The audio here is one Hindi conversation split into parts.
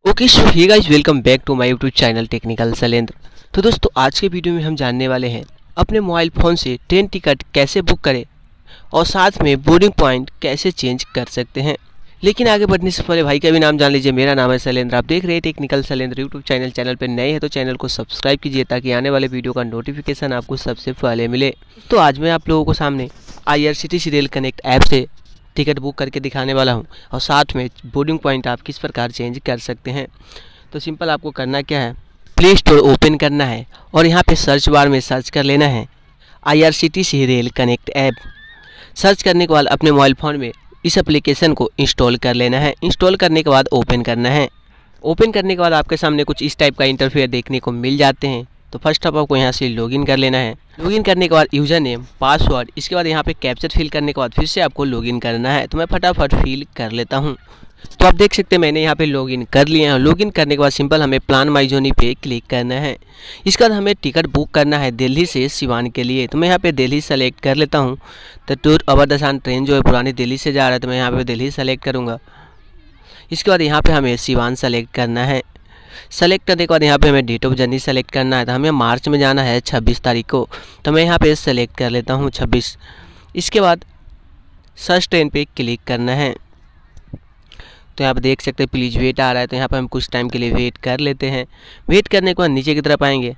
Okay so hey guys, welcome back to my YouTube channel technical Shailendra. तो दोस्तों, आज के वीडियो में हम जानने वाले हैं अपने मोबाइल फ़ोन से ट्रेन टिकट कैसे बुक करें और साथ में बोर्डिंग पॉइंट कैसे चेंज कर सकते हैं। लेकिन आगे बढ़ने से पहले भाई का भी नाम जान लीजिए। मेरा नाम है शैलेंद्र, आप देख रहे हैं technical Shailendra YouTube channel. Channel पर नए हैं तो चैनल को सब्सक्राइब कीजिए ताकि आने वाले वीडियो का नोटिफिकेशन आपको सबसे पहले मिले। तो आज मैं आप लोगों को सामने IRCTC रेल कनेक्ट ऐप से टिकट बुक करके दिखाने वाला हूं और साथ में बोर्डिंग पॉइंट आप किस प्रकार चेंज कर सकते हैं। तो सिंपल आपको करना क्या है, प्ले स्टोर ओपन करना है और यहाँ पे सर्च बार में सर्च कर लेना है IRCTC rail connect app. Search करने के बाद अपने मोबाइल फ़ोन में इस एप्लीकेशन को इंस्टॉल कर लेना है। इंस्टॉल करने के बाद ओपन करना है। ओपन करने के बाद आपके सामने कुछ इस टाइप का इंटरफेस देखने को मिल जाते हैं। तो फर्स्ट ऑफ आपको यहाँ से लॉगिन कर लेना है। लॉगिन करने के बाद यूज़र नेम, पासवर्ड, इसके बाद यहाँ पे कैप्चर फिल करने के बाद फिर से आपको लॉगिन करना है। तो मैं फटाफट फिल कर लेता हूँ। तो आप देख सकते हैं मैंने यहाँ पे लॉगिन कर लिया है। लॉगिन करने के बाद सिंपल हमें प्लान माई जर्नी पे क्लिक करना है। इसके बाद हमें टिकट बुक करना है दिल्ली से सिवान के लिए। तो मैं यहाँ पे दिल्ली सेलेक्ट कर लेता हूँ। तो टूर अवध ट्रेन जो है पुरानी दिल्ली से जा रहा है, तो मैं यहाँ पे दिल्ली सेलेक्ट करूँगा। इसके बाद यहाँ पे हमें सिवान सेलेक्ट करना है। सेलेक्ट करने के बाद यहाँ पे हमें डेट ऑफ जर्नी सेलेक्ट करना है। तो हमें मार्च में जाना है 26 तारीख को। तो मैं यहाँ पे सेलेक्ट कर लेता हूँ 26। इसके बाद सर्च ट्रेन पे क्लिक करना है। तो यहाँ पे देख सकते हैं प्लीज़ वेट आ रहा है। तो यहाँ पे हम कुछ टाइम के लिए वेट कर लेते हैं। वेट करने के बाद नीचे की तरफ आएंगे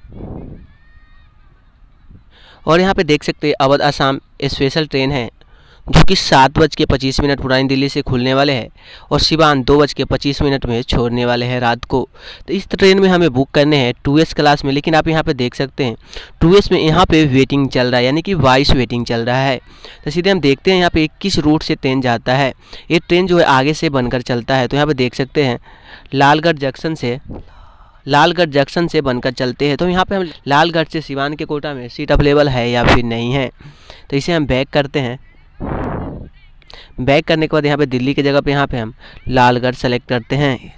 और यहाँ पे देख सकते हैं अवध असम स्पेशल ट्रेन है जो कि 7:25 पुरानी दिल्ली से खुलने वाले हैं और सिवान 2:25 में छोड़ने वाले हैं रात को। तो इस ट्रेन में हमें बुक करने हैं 2S क्लास में। लेकिन आप यहाँ पे देख सकते हैं 2S में यहाँ पे वेटिंग चल रहा है, यानी कि वाइस वेटिंग चल रहा है। तो सीधे हम देखते हैं यहाँ पे किस रूट से ट्रेन जाता है। ये ट्रेन जो है आगे से बनकर चलता है। तो यहाँ पर देख सकते हैं लालगढ़ जंक्शन से बनकर चलते हैं। तो यहाँ पे हम लालगढ़ से सिवान के कोटा में सीट अवेलेबल है या फिर नहीं है। तो इसे हम बैक करते हैं। बैक करने के बाद यहाँ पे दिल्ली की जगह पे यहाँ पे हम लालगढ़ सेलेक्ट करते हैं।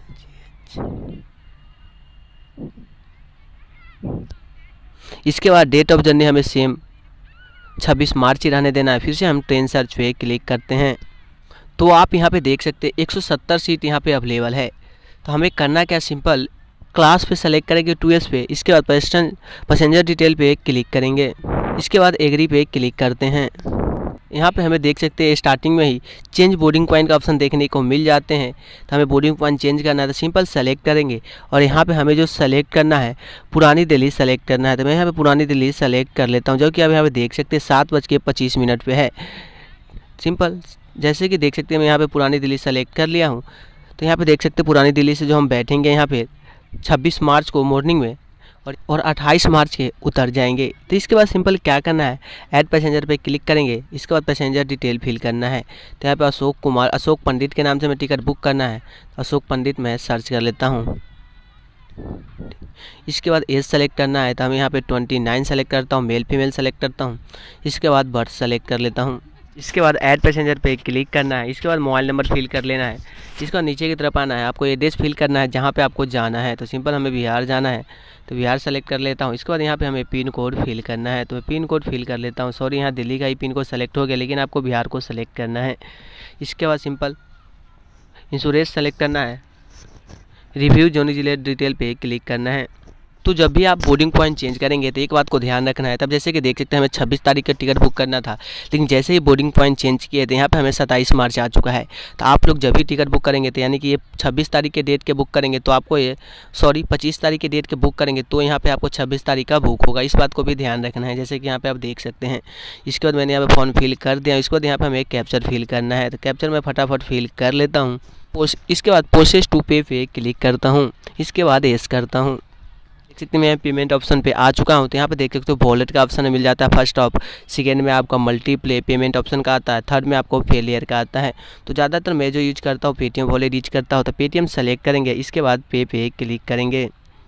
इसके बाद डेट ऑफ जर्नी हमें सेम 26 मार्च ही रहने देना है। फिर से हम ट्रेन सर्च पे क्लिक करते हैं। तो आप यहाँ पे देख सकते हैं 170 सीट यहाँ पे अवेलेबल है। तो हमें करना क्या, सिंपल क्लास पे सेलेक्ट करेंगे 2S पे। इसके बाद पैसेंजर डिटेल पे क्लिक करेंगे। इसके बाद एग्री पे क्लिक करते हैं। यहाँ पे हमें देख सकते हैं स्टार्टिंग में ही चेंज बोर्डिंग पॉइंट का ऑप्शन देखने को मिल जाते हैं। तो हमें बोर्डिंग पॉइंट चेंज करना है तो सिंपल सेलेक्ट करेंगे और यहाँ पे हमें जो सेलेक्ट करना है पुरानी दिल्ली सेलेक्ट करना है। तो मैं यहाँ पे पुरानी दिल्ली सेलेक्ट कर लेता हूँ, जो कि आप यहाँ पे देख सकते हैं 7:25 पे है। सिंपल जैसे कि देख सकते हैं मैं यहाँ पे पुरानी दिल्ली सेलेक्ट कर लिया हूँ। तो यहाँ पे देख सकते हैं पुरानी दिल्ली से जो हम बैठेंगे यहाँ पे 26 मार्च को मॉर्निंग में और 28 मार्च के उतर जाएंगे। तो इसके बाद सिंपल क्या करना है, ऐड पैसेंजर पे क्लिक करेंगे। इसके बाद पैसेंजर डिटेल फिल करना है। तो यहाँ पे अशोक पंडित के नाम से मैं टिकट बुक करना है। अशोक पंडित मैं सर्च कर लेता हूँ। इसके बाद एज सेलेक्ट करना है। तो हम यहाँ पे 29 सेलेक्ट करता हूँ, मेल फीमेल सेलेक्ट करता हूँ। इसके बाद बर्थ सेलेक्ट कर लेता हूँ। इसके बाद ऐड पैसेंजर पे क्लिक करना है। इसके बाद मोबाइल नंबर फिल कर लेना है। इसके बाद नीचे की तरफ आना है, आपको एड्रेस फिल करना है जहाँ पे आपको जाना है। तो सिंपल हमें बिहार जाना है तो बिहार सेलेक्ट कर लेता हूँ। इसके बाद यहाँ पे हमें पिन कोड फिल करना है। तो मैं पिन कोड फिल कर लेता हूँ। सॉरी, यहाँ दिल्ली का ही पिन कोड सेलेक्ट हो गया, लेकिन आपको बिहार को सेलेक्ट करना है। इसके बाद सिंपल इंश्योरेंस सेलेक्ट करना है। रिव्यू जर्नी जिले डिटेल पे क्लिक करना है। तो जब भी आप बोर्डिंग पॉइंट चेंज करेंगे तो एक बात को ध्यान रखना है। तब जैसे कि देख सकते हैं हमें 26 तारीख का टिकट बुक करना था, लेकिन जैसे ही बोर्डिंग पॉइंट चेंज किए तो यहाँ पे हमें 27 मार्च आ चुका है। तो आप लोग जब भी टिकट बुक करेंगे तो यानी कि ये 26 तारीख के डेट के बुक करेंगे तो आपको 25 तारीख के डेट के बुक करेंगे तो यहाँ पर आपको 26 तारीख का बुक होगा। इस बात को भी ध्यान रखना है, जैसे कि यहाँ पर आप देख सकते हैं। इसके बाद मैंने यहाँ पर फॉर्म फिल कर दिया। इसके बाद यहाँ पर हमें कैप्चर फिल करना है। तो कैप्चर मैं फटाफट फिल कर लेता हूँ। इसके बाद प्रोसेस टू पे क्लिक करता हूँ। इसके बाद येस करता हूँ। देख सकते हैं मैं पेमेंट ऑप्शन पे आ चुका हूँ। तो यहाँ पे देख सकते हो वॉलेट का ऑप्शन मिल जाता है फर्स्ट ऑफ। सेकेंड में आपका मल्टीप्ले पेमेंट ऑप्शन का आता है। थर्ड में आपको फेलियर का आता है। तो ज़्यादातर मैं जो यूज करता हूँ पेटीएम वॉलेट यूज करता हूँ। तो पेटीएम सेलेक्ट करेंगे। इसके बाद पे क्लिक करेंगे।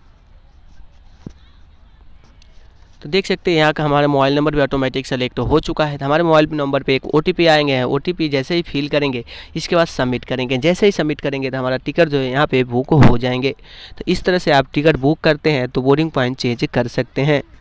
तो देख सकते हैं यहाँ का हमारा मोबाइल नंबर भी ऑटोमेटिक सेलेक्ट हो चुका है। तो हमारे मोबाइल नंबर पे एक OTP आएंगे हैं। OTP जैसे ही फिल करेंगे इसके बाद सबमिट करेंगे। जैसे ही सबमिट करेंगे तो हमारा टिकट जो है यहाँ पे बुक हो जाएंगे। तो इस तरह से आप टिकट बुक करते हैं तो बोर्डिंग पॉइंट चेंज कर सकते हैं।